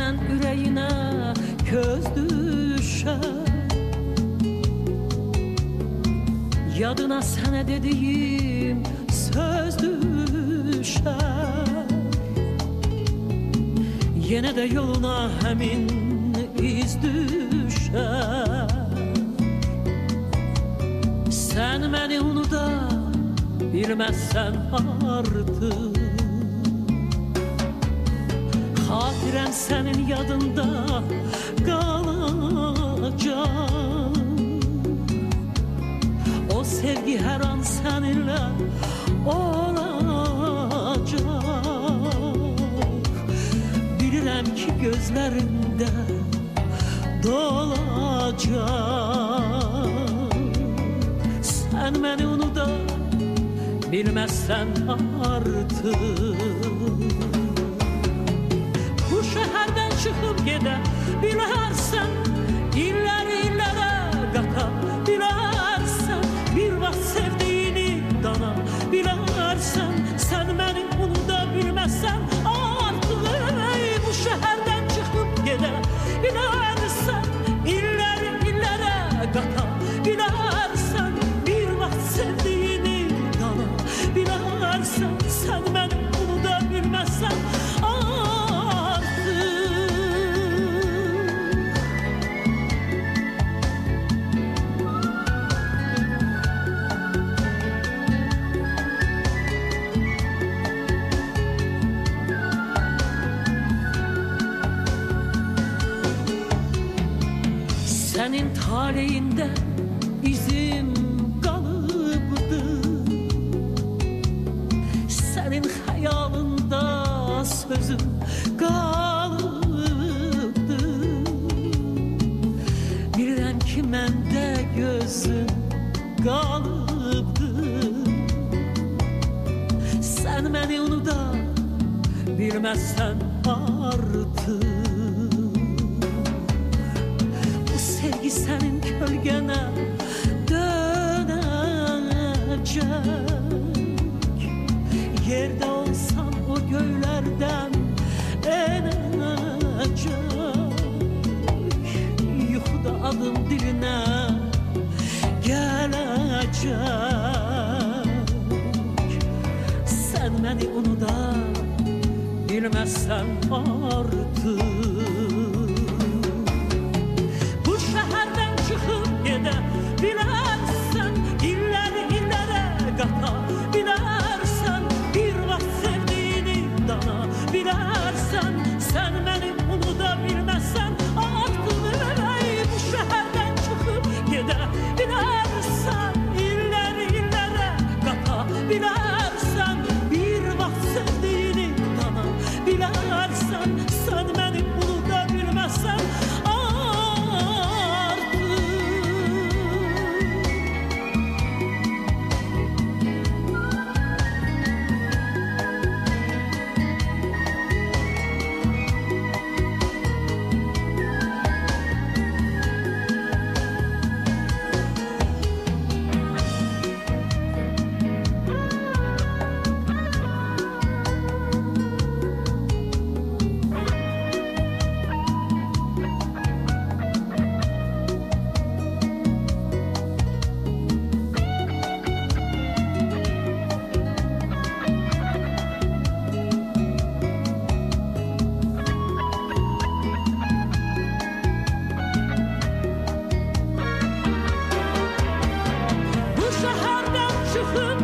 Səndən ürəyinə köz düşər, yadına sənə dediyim söz düşər. Yenə də yoluna həmin iz düşər. Sən məni unuda bilməzsən artıq, xatirəm sənin yadında qalacaq. O sevgi hər an səninlə olacaq. Bilirəm ki gözlərində dolacaq. Sən məni unuda bilməzsən artıq. Bu şəhərdən çıxıb gedə bilərsən, illəri illərə qata bilərsən, bir vaxt sevdiyini dana bilərsən. Sən məni unuda bilməzsən artıq. Bu şəhərdən çıxıb gedə bilərsən, illəri illərə qata bilərsən, bir vaxt sevdiyini dana bilərsən. Sən məni unuda bilməzsən sənin taleyində izim qalıbdı, sənin xəyalında sözüm qalıbdı. Bilirəm ki məndə gözüm qalıbdı. Sən məni unuda bilməzsən artıq. Sevgi sənin kölgənə dönəcək. Yerdə olsan o göylərdən enəcək. Yuxuda adım dilinə gələcək. Sən məni unuda bilməzsən artıq. Çıxıb gedə bilərsən, illəri illərə qata bilərsən, bir vaxt sevdiyini dana bilərsən. Sən məni unuda bilməzsən artıq. Bu şəhərdən çıxıb gedə bilərsən, illəri illərə qata bilərsən, bir vaxt sevdiyini dana bilərsən. Sən məni unuda bilməzsən çıkıp